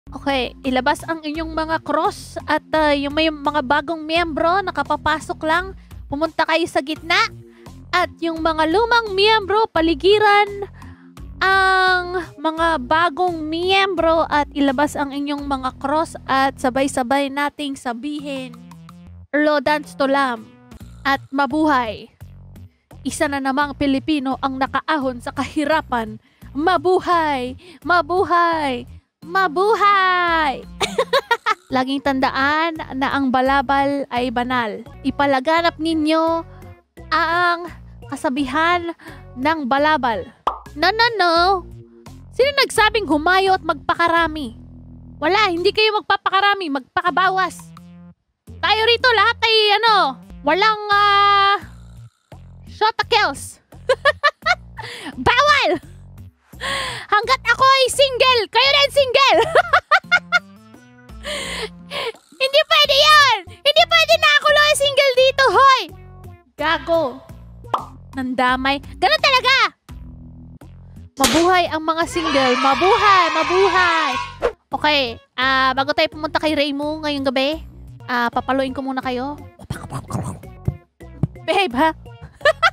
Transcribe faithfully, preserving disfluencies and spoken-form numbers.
Okay, ilabas ang inyong mga cross at uh, yung may mga bagong miyembro nakapapasok lang, pumunta kayo sa gitna. At yung mga lumang miyembro, paligiran ang mga bagong miyembro at ilabas ang inyong mga cross at sabay-sabay nating sabihin, Lodans Tolam at mabuhay. Isa na namang Pilipino ang nakaahon sa kahirapan. Mabuhay! Mabuhay! Mabuhay! Laging tandaan na ang balabal ay banal. Ipalaganap ninyo ang kasabihan ng balabal. No, no, no. Sino nagsabing humayo at magpakarami? Wala, hindi kayo magpapakarami, magpakabawas. Tayo rito lahat ay ano, walang uh, shota kills. Bawal! Hanggat ako ay single, kayo rin single. Hindi pwede yan! Hindi pwede na ako lang single dito, hoy! Gago. Nandamay. Ganun talaga! Mabuhay ang mga single. Mabuhay! Mabuhay! Okay, uh, bago tayo pumunta kay Raymo ngayong gabi, uh, papaluin ko muna kayo. Behave, ha?